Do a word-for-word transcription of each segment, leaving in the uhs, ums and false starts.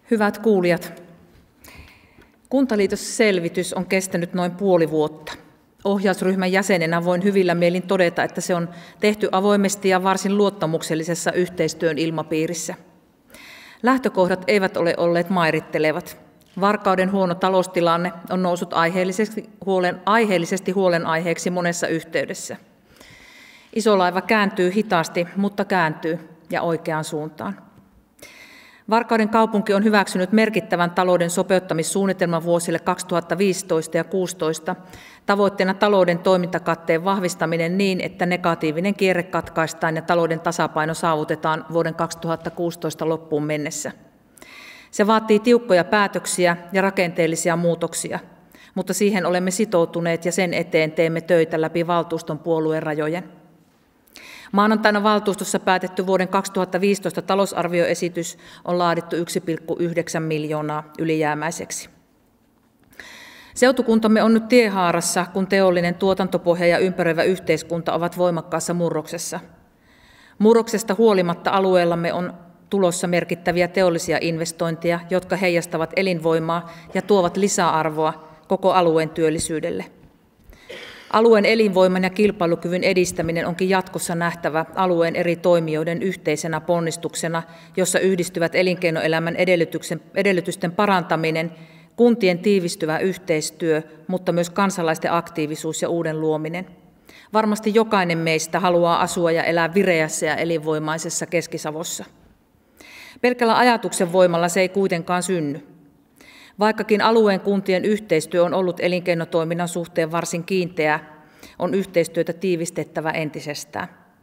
Hyvät kuulijat, Kuntaliitosselvitys on kestänyt noin puoli vuotta. Ohjausryhmän jäsenenä voin hyvillä mielin todeta, että se on tehty avoimesti ja varsin luottamuksellisessa yhteistyön ilmapiirissä. Lähtökohdat eivät ole olleet mairittelevat. Varkauden huono taloustilanne on noussut aiheellisesti, huolen, aiheellisesti huolenaiheeksi monessa yhteydessä. Iso laiva kääntyy hitaasti, mutta kääntyy ja oikeaan suuntaan. Varkauden kaupunki on hyväksynyt merkittävän talouden sopeuttamissuunnitelman vuosille kaksituhattaviisitoista ja kuusitoista, tavoitteena talouden toimintakatteen vahvistaminen niin, että negatiivinen kierre katkaistaan ja talouden tasapaino saavutetaan vuoden kaksituhattakuusitoista loppuun mennessä. Se vaatii tiukkoja päätöksiä ja rakenteellisia muutoksia, mutta siihen olemme sitoutuneet ja sen eteen teemme töitä läpi valtuuston puolueen rajojen. Maanantaina valtuustossa päätetty vuoden kaksituhattaviisitoista talousarvioesitys on laadittu yksi pilkku yhdeksän miljoonaa ylijäämäiseksi. Seutukuntamme on nyt tiehaarassa, kun teollinen tuotantopohja ja ympäröivä yhteiskunta ovat voimakkaassa murroksessa. Murroksesta huolimatta alueellamme on tulossa merkittäviä teollisia investointeja, jotka heijastavat elinvoimaa ja tuovat lisäarvoa koko alueen työllisyydelle. Alueen elinvoiman ja kilpailukyvyn edistäminen onkin jatkossa nähtävä alueen eri toimijoiden yhteisenä ponnistuksena, jossa yhdistyvät elinkeinoelämän edellytysten parantaminen, kuntien tiivistyvä yhteistyö, mutta myös kansalaisten aktiivisuus ja uuden luominen. Varmasti jokainen meistä haluaa asua ja elää vireässä ja elinvoimaisessa Keski-Savossa. Pelkällä ajatuksen voimalla se ei kuitenkaan synny. Vaikkakin alueen kuntien yhteistyö on ollut elinkeinotoiminnan suhteen varsin kiinteää, on yhteistyötä tiivistettävä entisestään,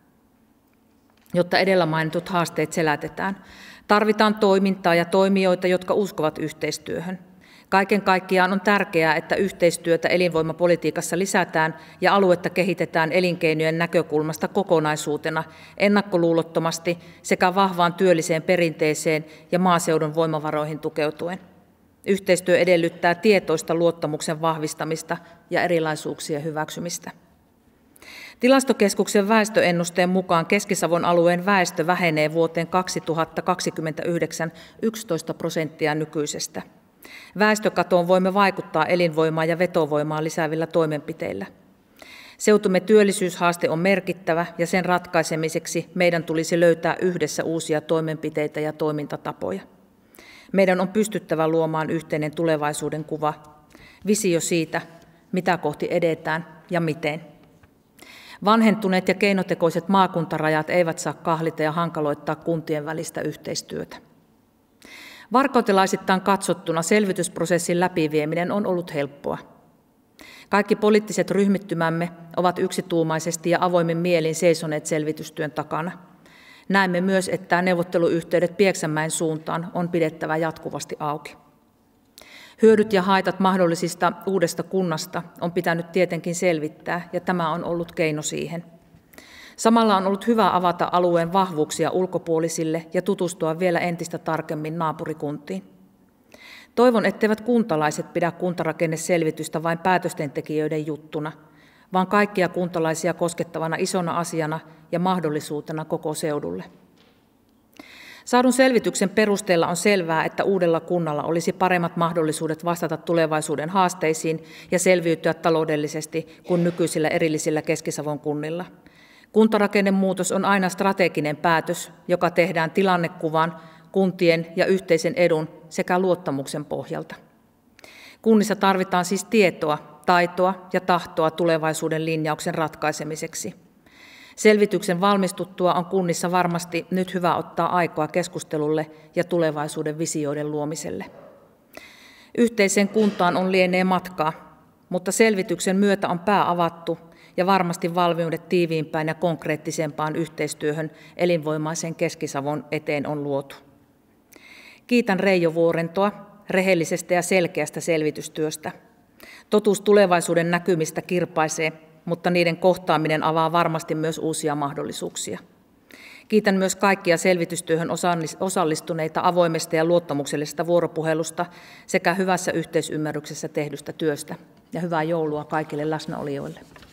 jotta edellä mainitut haasteet selätetään. Tarvitaan toimintaa ja toimijoita, jotka uskovat yhteistyöhön. Kaiken kaikkiaan on tärkeää, että yhteistyötä elinvoimapolitiikassa lisätään ja aluetta kehitetään elinkeinojen näkökulmasta kokonaisuutena, ennakkoluulottomasti sekä vahvaan työlliseen perinteeseen ja maaseudun voimavaroihin tukeutuen. Yhteistyö edellyttää tietoista luottamuksen vahvistamista ja erilaisuuksien hyväksymistä. Tilastokeskuksen väestöennusteen mukaan Keski-Savon alueen väestö vähenee vuoteen kaksituhattakaksikymmentäyhdeksän yksitoista prosenttia nykyisestä. Väestökatoon voimme vaikuttaa elinvoimaa ja vetovoimaa lisäävillä toimenpiteillä. Seutumme työllisyyshaaste on merkittävä ja sen ratkaisemiseksi meidän tulisi löytää yhdessä uusia toimenpiteitä ja toimintatapoja. Meidän on pystyttävä luomaan yhteinen tulevaisuuden kuva, visio siitä, mitä kohti edetään ja miten. Vanhentuneet ja keinotekoiset maakuntarajat eivät saa kahlita ja hankaloittaa kuntien välistä yhteistyötä. Varkautelaisittain katsottuna selvitysprosessin läpivieminen on ollut helppoa. Kaikki poliittiset ryhmittymämme ovat yksituumaisesti ja avoimin mielin seisoneet selvitystyön takana. Näemme myös, että neuvotteluyhteydet Pieksämäen suuntaan on pidettävä jatkuvasti auki. Hyödyt ja haitat mahdollisista uudesta kunnasta on pitänyt tietenkin selvittää, ja tämä on ollut keino siihen. Samalla on ollut hyvä avata alueen vahvuuksia ulkopuolisille ja tutustua vielä entistä tarkemmin naapurikuntiin. Toivon, etteivät kuntalaiset pidä kuntarakenneselvitystä vain päätöstentekijöiden juttuna, vaan kaikkia kuntalaisia koskettavana isona asiana ja mahdollisuutena koko seudulle. Saadun selvityksen perusteella on selvää, että uudella kunnalla olisi paremmat mahdollisuudet vastata tulevaisuuden haasteisiin ja selviytyä taloudellisesti kuin nykyisillä erillisillä Keski-Savon kunnilla. Kuntarakennemuutos on aina strateginen päätös, joka tehdään tilannekuvan, kuntien ja yhteisen edun sekä luottamuksen pohjalta. Kunnissa tarvitaan siis tietoa, taitoa ja tahtoa tulevaisuuden linjauksen ratkaisemiseksi. Selvityksen valmistuttua on kunnissa varmasti nyt hyvä ottaa aikaa keskustelulle ja tulevaisuuden visioiden luomiselle. Yhteiseen kuntaan on lienee matkaa, mutta selvityksen myötä on pää avattu ja varmasti valmiudet tiiviimpään ja konkreettisempaan yhteistyöhön elinvoimaisen Keski-Savon eteen on luotu. Kiitän Reijo Vuorentoa rehellisestä ja selkeästä selvitystyöstä. Totuus tulevaisuuden näkymistä kirpaisee, mutta niiden kohtaaminen avaa varmasti myös uusia mahdollisuuksia. Kiitän myös kaikkia selvitystyöhön osallistuneita avoimesta ja luottamuksellisesta vuoropuhelusta sekä hyvässä yhteisymmärryksessä tehdystä työstä. Ja hyvää joulua kaikille läsnäolijoille.